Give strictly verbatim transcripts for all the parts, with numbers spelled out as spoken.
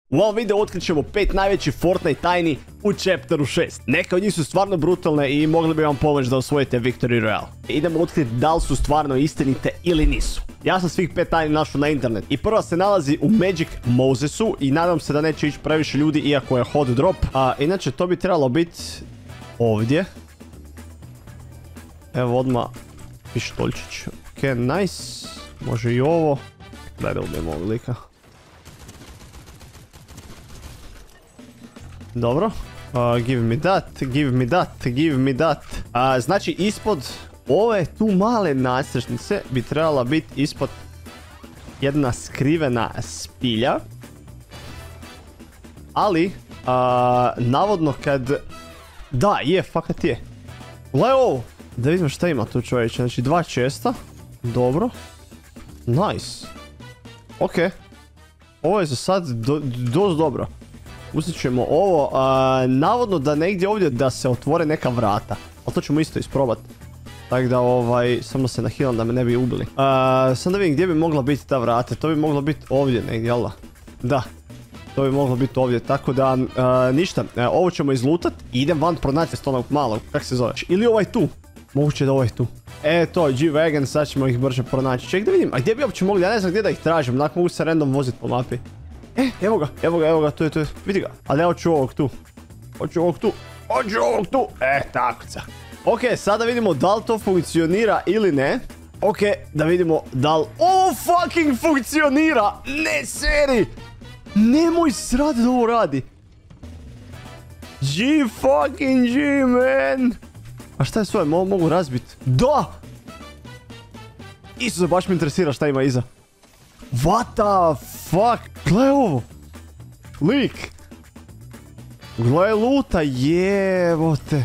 U ovom videu otkrit ćemo pet najvećih Fortnite tajni u Chapteru šest. Neke od njih su stvarno brutalne i mogli bi vam pomoći da osvojite Victory Royale. Idemo otkriti da li su stvarno istinite ili nisu. Ja sam svih pet tajni našao na internet i prva se nalazi u Magic Mosesu i nadam se da neće ići previše ljudi iako je hot drop. A inače to bi trebalo biti ovdje. Evo odmah pištoljčić. Ok, nice. Može i ovo. Daj da ubijemo ovog lika. Dobro. Uh, give me that, give me that, give me that. Uh, znači ispod ove tu male nadstrešnice bi trebala biti ispod jedna skrivena spilja. Ali, uh, navodno kad... Da, je, fakat je. Gle ovo! Da vidimo šta ima tu čovječe. Znači dva česta. Dobro. Nice. Ok. Ovo je za sad do, dosta dobro. Uzet ćemo ovo. A, navodno da negdje ovdje da se otvore neka vrata. Ali to ćemo isto isprobati. Tako da ovaj, samo se nahilam da me ne bi ubili. A, sam da vidim gdje bi mogla biti ta vrata. To bi moglo biti ovdje negdje, jel da? Da. To bi moglo biti ovdje. Tako da, a, ništa. A, ovo ćemo izlutat. I idem van pronaći s onog malog. Kako se zove? Ili ovaj tu. Moguće da ovaj tu. E, to je G-Wagon, sad ćemo ih brže pronaći. Ček da vidim, a gdje bi uopće mogli? Ja ne znam gdje da ih tražim, onak mogu se random voziti po mapi. E, evo ga, evo ga, evo ga, tu je, tu je, vidi ga. Ali ja hoću ovog tu. Hoću ovog tu, hoću ovog tu. E, tako ca. Ok, sada vidimo da li to funkcionira ili ne. Ok, da vidimo da li ovo fucking funkcionira. Ne seri. Nemoj srati da ovo radi. G fucking G, man. A šta je svoje? Mo mogu razbiti? Da! Isuse, baš me interesira šta ima iza. What the fuck? Gle ovo! Lik! Gle luta, jevote!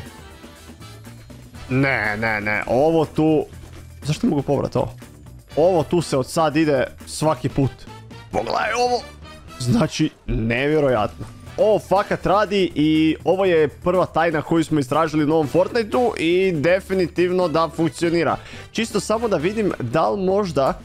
Ne, ne, ne, ovo tu... Zašto mogu povrat ovo? Ovo tu se od sad ide svaki put. Pogledaj ovo! Znači, nevjerojatno. Ovo fakat radi i ovo je prva tajna koju smo istražili u novom Fortniteu i definitivno da funkcionira. Čisto samo da vidim da li možda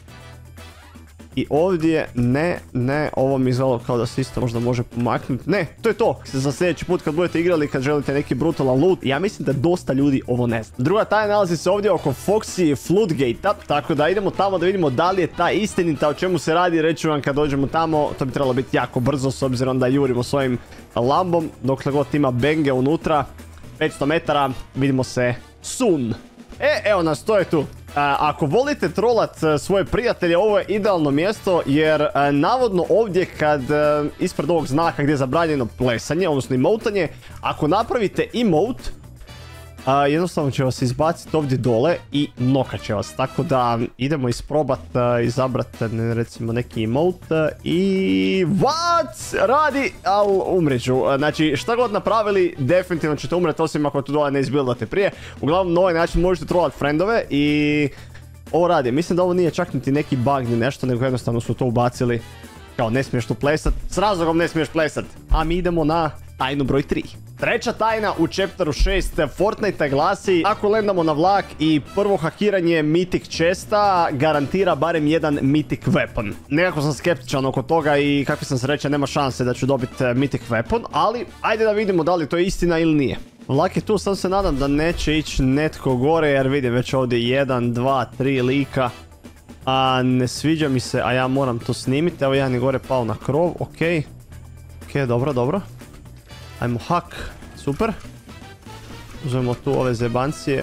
i ovdje, ne, ne, ovo mi izgledalo kao da se isto možda može pomaknuti. Ne, to je to. Za sljedeći put kad budete igrali, kad želite neki brutalan loot, ja mislim da dosta ljudi ovo ne zna. Druga tajna nalazi se ovdje oko Foxy Floodgate-a, tako da idemo tamo da vidimo da li je ta istinita, o čemu se radi, reću vam kad dođemo tamo. To bi trebalo biti jako brzo s obzirom da jurimo svojim lambom, dokle god ima benge unutra. petsto metara, vidimo se soon. E, evo nas, to je tu. A, ako volite trolat svoje prijatelje, ovo je idealno mjesto jer a, navodno ovdje kad a, ispred ovog znaka gdje je zabranjeno plesanje, odnosno emotanje, ako napravite emote, a, jednostavno će vas izbaciti ovdje dole i nokat će vas. Tako da idemo isprobat, a, izabrat ne, recimo neki emote a, i... What? Radi, ali umriću. Znači šta god napravili, definitivno ćete umreti osim ako tu dole ne izbildate prije. Uglavnom na ovaj način možete trolat friendove i... Ovo radi. Mislim da ovo nije čak niti neki bug ni nešto, nego jednostavno su to ubacili. Kao ne smiješ tu plesat, s razlogom ne smiješ plesat. A mi idemo na tajnu broj tri. Treća tajna u Chapteru šest Fortnite glasi: ako landamo na vlak i prvo hakiranje Mythic chesta garantira barem jedan Mythic weapon. Nekako sam skeptičan oko toga i kakvi sam sreća, nema šanse da ću dobiti Mythic weapon, ali ajde da vidimo da li to je istina ili nije. Vlak je tu, sam se nadam da neće ići netko gore jer vidim već ovdje jedan, dva, tri lika. A ne sviđa mi se, a ja moram to snimiti. Evo jedan je gore pao na krov, ok. Ok, dobro, dobro. Ajmo hak, super. Uzmemo tu ove zebancije.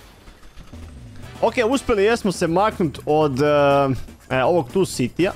Ok, uspjeli jesmo se maknuti od uh, e, ovog tu sitija.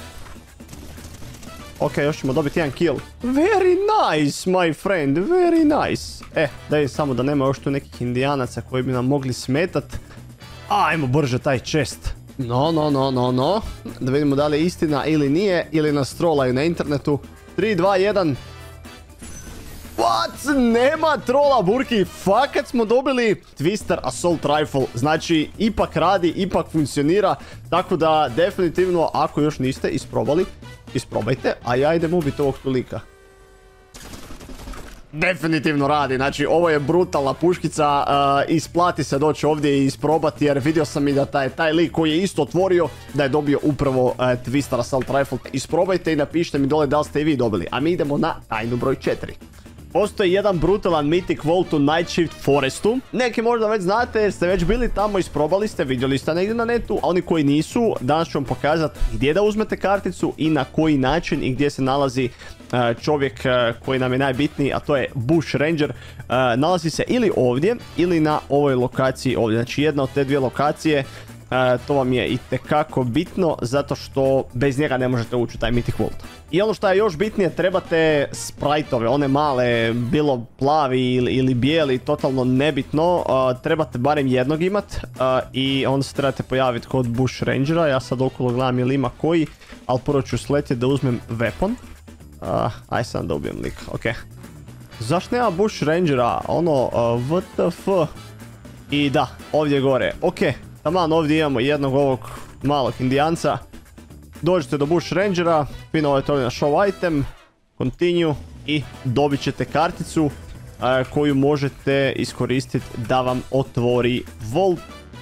Ok, još ćemo dobiti jedan kill. Very nice, my friend, very nice. E, daj samo da nema još tu nekih indijanaca koji bi nam mogli smetat. Ajmo brže taj chest. No, no, no, no, no. Da vidimo da li je istina ili nije, ili nas trolaju na internetu. tri, dva, jedan. What? Nema trola, Burki. Fakat smo dobili Twister Assault Rifle. Znači, ipak radi, ipak funkcionira. Tako da, definitivno, ako još niste isprobali, isprobajte. A ja idem ubiti ovog tulika. definitivno radi. Znači, ovo je brutalna puškica, uh, isplati se doći ovdje i isprobati, jer vidio sam i da taj, taj lik koji je isto otvorio, da je dobio upravo uh, Twister Assault Rifle. Isprobajte i napišite mi dole da li ste i vi dobili. A mi idemo na tajnu broj četiri. Postoji jedan brutalan Mythic Vault u Night Shift Forestu. Neki možda već znate jer ste već bili tamo, isprobali ste, vidjeli ste negdje na netu. A oni koji nisu, danas ću vam pokazati gdje da uzmete karticu i na koji način i gdje se nalazi uh, čovjek uh, koji nam je najbitniji, a to je Bush Ranger. Uh, nalazi se ili ovdje ili na ovoj lokaciji ovdje. Znači jedna od te dvije lokacije. Uh, to vam je itekako bitno zato što bez njega ne možete ući u taj Mythic Vault. I ono što je još bitnije, trebate sprite-ove, one male, bilo plavi ili, ili bijeli, totalno nebitno. Uh, trebate barem jednog imat uh, i onda se trebate pojaviti kod Bush Rangera. Ja sad okolo gledam ili ima koji, ali prvo ću sletiti da uzmem weapon. Uh, aj sam da ubijem lika, ok. Zašto nema Bush Rangera? Ono, uh, W T F. I da, ovdje gore, ok. Taman, ovdje imamo jednog ovog malog indijanca. Dođete do Bush Rangera, pinovate ovdje na show item, continue i dobit ćete karticu uh, koju možete iskoristiti da vam otvori Vault.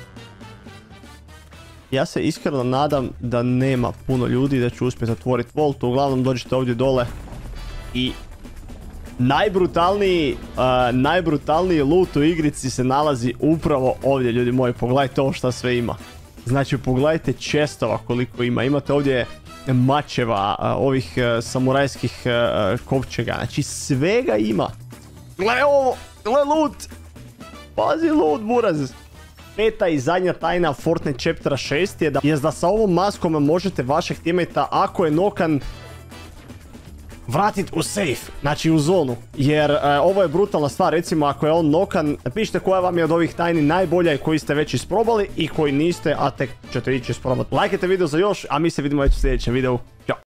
Ja se iskreno nadam da nema puno ljudi da ću uspjeti otvoriti Vault. Uglavnom dođete ovdje dole i najbrutalniji, uh, najbrutalniji loot u igrici se nalazi upravo ovdje, ljudi moji. Pogledajte ovo što sve ima. Znači, pogledajte chestova koliko ima. Imate ovdje mačeva, uh, ovih uh, samurajskih uh, kovčega. Znači, svega ima. Gle ovo, gle loot. Pazi loot, buraz. Peta i zadnja tajna Fortnite Chaptera šest je da, je da sa ovom maskom možete vašeg teammatea, ako je nokan, vratit u safe, znači u zonu, jer uh, ovo je brutalna stvar. Recimo ako je on nokan, napišite koja vam je od ovih tajni najbolja i koji ste već isprobali i koji niste, a tek ćete ići isprobati. Lajkajte video za još, a mi se vidimo već u sljedećem videu. Ćao!